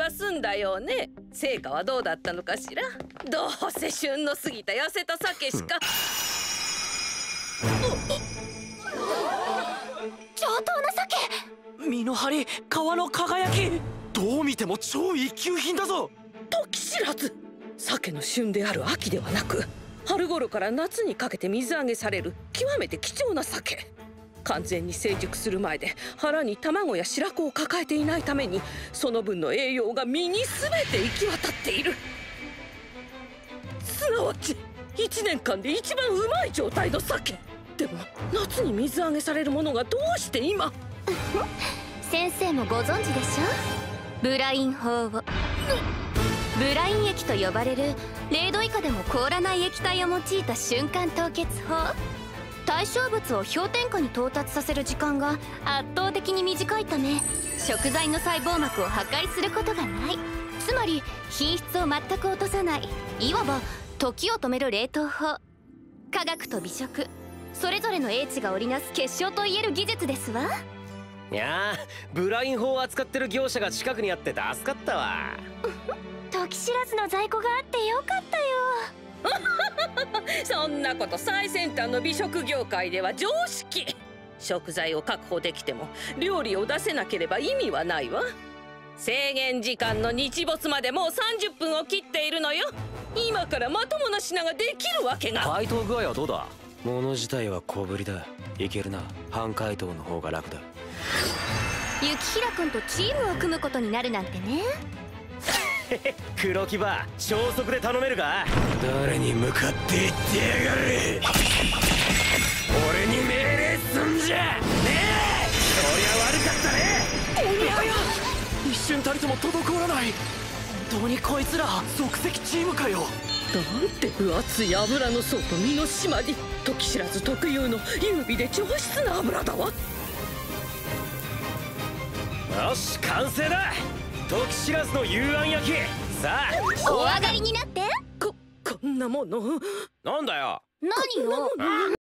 は済んだよね。成果はどうだったのかしら。どうせ旬の過ぎた痩せた鮭しか。 上等な鮭。 身の張り、皮の輝き、どう見ても超一級品だぞ。 時知らず、鮭の旬である秋ではなく春頃から夏にかけて水揚げされる極めて貴重な鮭。完全に成熟する前で腹に卵や白子を抱えていないために、その分の栄養が身に全て行き渡っている。すなわち1年間で一番うまい状態の鮭。でも夏に水揚げされるものがどうして今。 先生もご存知でしょ、ブライン法を。ブライン液と呼ばれる0度以下でも凍らない液体を用いた瞬間凍結法。対象物を氷点下に到達させる時間が圧倒的に短いため、食材の細胞膜を破壊することがない。つまり品質を全く落とさない、いわば時を止める冷凍法。科学と美食、それぞれの英知が織りなす結晶といえる技術ですわ。 いやブライン法を扱ってる業者が近くにあって助かったわ。 時知らずの在庫があってよかったよ。 そんなこと最先端の美食業界では常識。食材を確保できても料理を出せなければ意味はないわ。制限時間の日没までもう30分を切っているのよ。今からまともな品ができるわけが。 解凍具合はどうだ。物自体は小ぶりだ。いけるな。半解凍の方が楽だ。 雪平君とチームを組むことになるなんてね。 黒木場超速で頼めるか。誰に向かって言ってやがる。俺に命令すんじゃねえ。そりゃ悪かったね。 おみゃや、一瞬たりとも滞らない。本当にこいつら即席チームかよ。 なんて分厚い油の層と身の締まり。時知らず特有の優美で上質な油だわ。 よし完成だ。時知らずの幽庵焼き。さあお上がりになって。 こんなもの。 なんだよ。 何よ。